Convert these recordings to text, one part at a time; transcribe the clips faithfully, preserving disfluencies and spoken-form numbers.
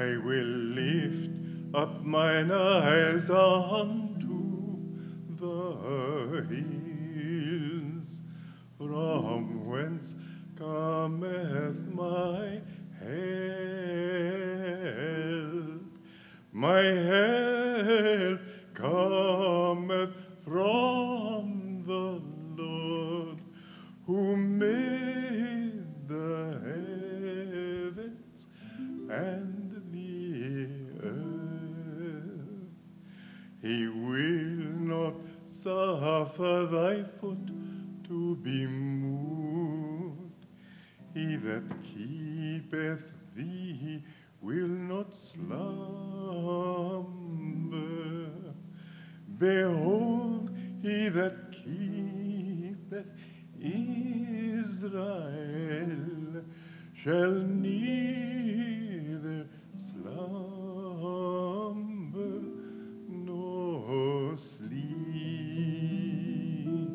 I will lift up mine eyes unto the hills, from whence cometh my help. My help cometh from the Lord, who made the heavens and the earth. He will not suffer thy foot to be moved. He that keepeth thee will not slumber. Behold, he that keepeth Israel shall neither slumber nor sleep.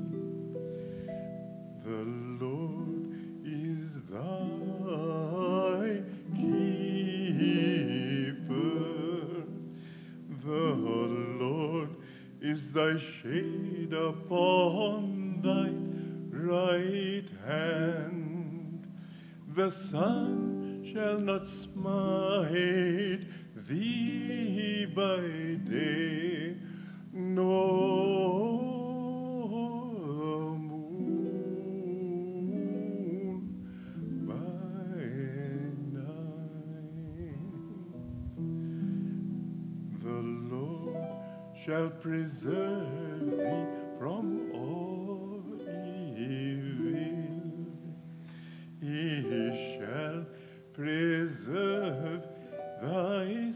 The Lord is thy keeper. The Lord is thy shade upon thy right hand. The sun shall not smite thee by day, nor the moon by night. The Lord shall preserve thee from all evil. He shall preserve thy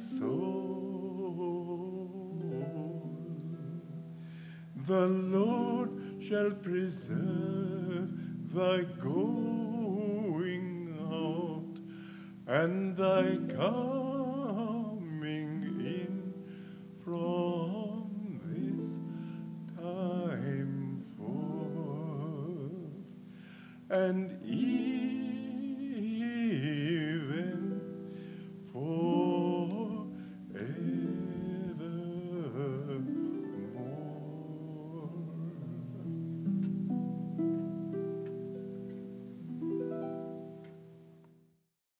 soul. The Lord shall preserve thy going out and thy coming in from this time forth, and even